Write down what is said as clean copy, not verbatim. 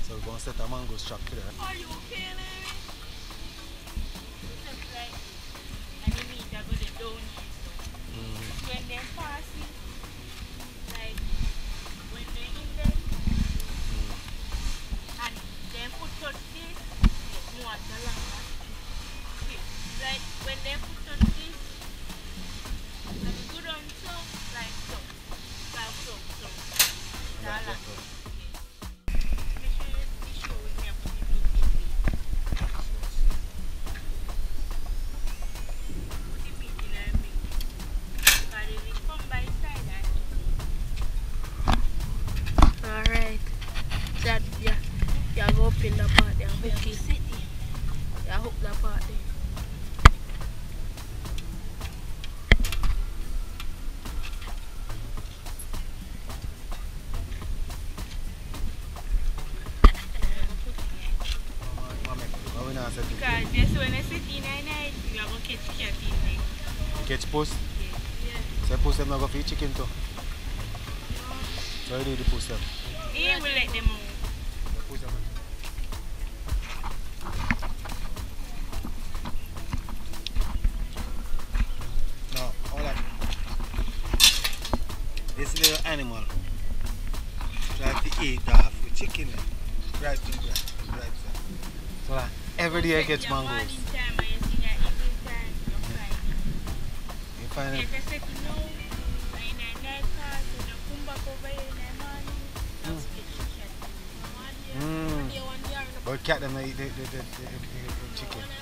So we're going to set a mongoose trap to that. Are you kidding me? Just like this. And the meat are going down here. When they're passing, like when they're in there, and then put touch this, it's more the longer. Like when they put touch this, and you go down so, like so. Like so. That's it. Make sure you be sure with me and put the meat in there. Put the meat in there, make it. Because if it come by side and eat it. Alright. That, yeah. You go up in the part there and hook it. You hook the part there. Because just when I sit in the night, you are going to catch cat in there. Catch puss? Yeah. So puss them not go feed chicken too? No. So you do the puss them? He will let them out. Puss them. Now, hold on. This little animal tries to eat off with chicken. Right. So every day I get mongoose. You find it? But cat them eat the chicken.